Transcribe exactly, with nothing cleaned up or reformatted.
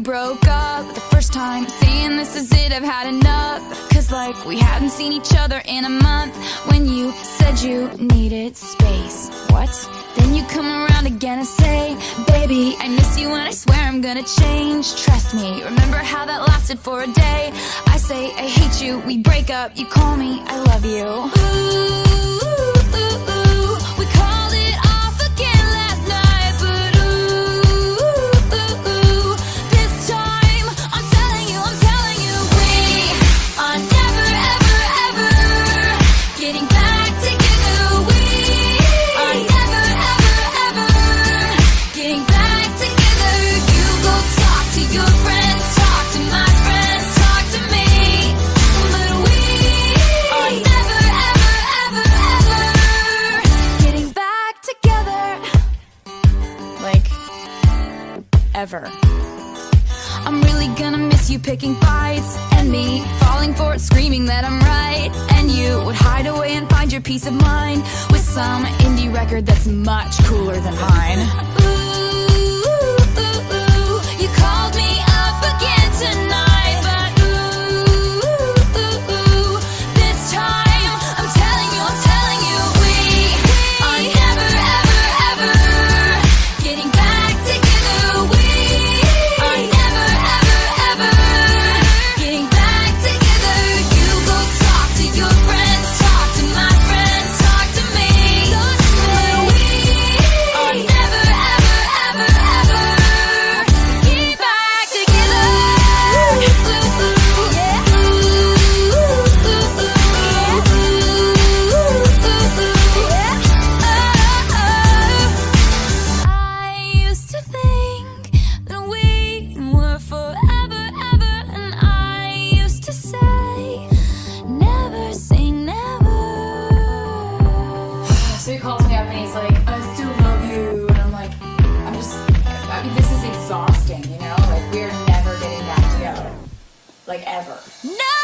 broke up the first time, saying this is it, I've had enough. Cause like we hadn't seen each other in a month. When you said you needed space, what? Then you come around again and say, baby, I miss you and I swear I'm gonna change. Trust me, remember how that lasted for a day? I say I hate you, we break up, you call me I love you. Ooh. Ever. I'm really gonna miss you picking fights, and me falling for it, screaming that I'm right. And you would hide away and find your peace of mind with some indie record that's much cooler than mine. Ooh, ooh, ooh, you called me up again tonight, but ooh, ooh, ooh, this time I'm telling you, I'm telling you, we are never, ever, ever getting back together. So he calls me up and he's like, I still love you. And I'm like, I'm just, I mean, this is exhausting, you know? Like, we're never getting back together. Like, ever. No!